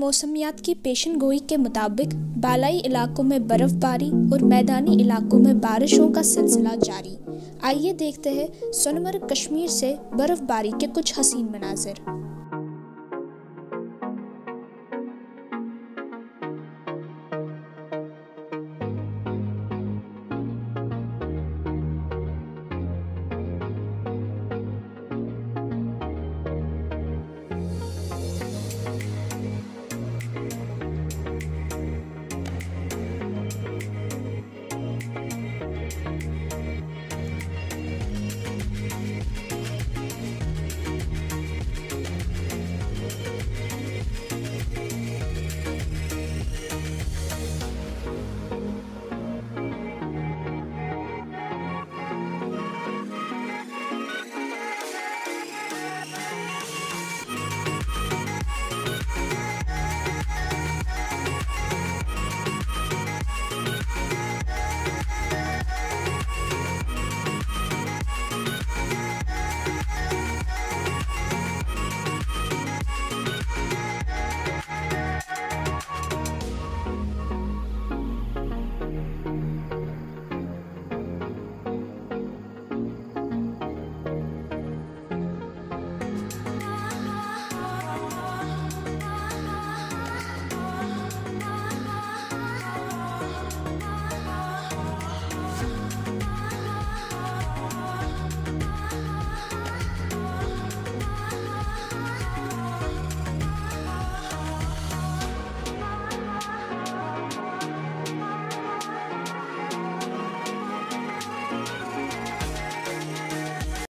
मौसमियात की पेशन गोई के मुताबिक बालाई इलाकों में बर्फबारी और मैदानी इलाकों में बारिशों का सिलसिला जारी। आइए देखते हैं सोनमर्ग कश्मीर से बर्फबारी के कुछ हसीन मनाजिर।